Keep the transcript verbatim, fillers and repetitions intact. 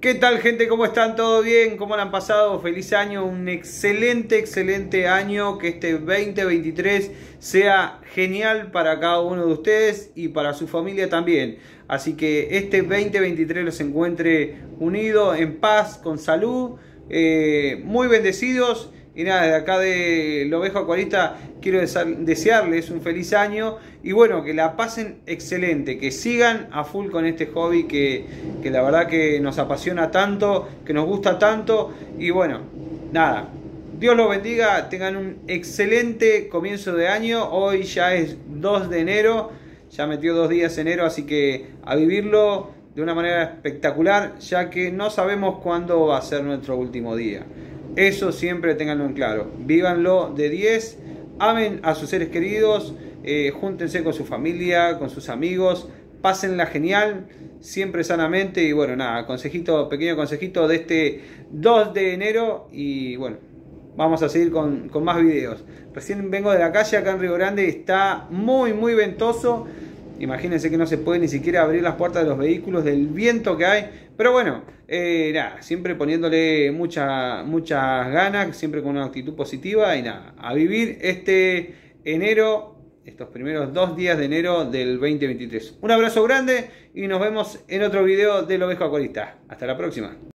¿Qué tal, gente? ¿Cómo están? ¿Todo bien? ¿Cómo lo han pasado? Feliz año, un excelente, excelente año. Que este veinte veintitrés sea genial para cada uno de ustedes y para su familia también. Así que este veinte veintitrés los encuentre unidos, en paz, con salud, eh, muy bendecidos. Y nada, de acá de Lobejo Acuarista quiero desearles un feliz año y bueno, que la pasen excelente, que sigan a full con este hobby que, que la verdad que nos apasiona tanto, que nos gusta tanto. Y bueno, nada, Dios los bendiga, tengan un excelente comienzo de año. Hoy ya es dos de enero, ya metió dos días enero, así que a vivirlo de una manera espectacular, ya que no sabemos cuándo va a ser nuestro último día. Eso siempre ténganlo en claro. Vívanlo de diez, amen a sus seres queridos, eh, júntense con su familia, con sus amigos, pásenla genial, siempre sanamente. Y bueno, nada, consejito, pequeño consejito de este dos de enero. Y bueno, vamos a seguir con, con más videos. Recién vengo de la calle acá en Río Grande, está muy muy ventoso. Imagínense que no se puede ni siquiera abrir las puertas de los vehículos del viento que hay. Pero bueno, eh, nada, siempre poniéndole mucha, muchas ganas, siempre con una actitud positiva. Y nada, a vivir este enero, estos primeros dos días de enero del veinte veintitrés. Un abrazo grande y nos vemos en otro video de Lobejo Acuarista. Hasta la próxima.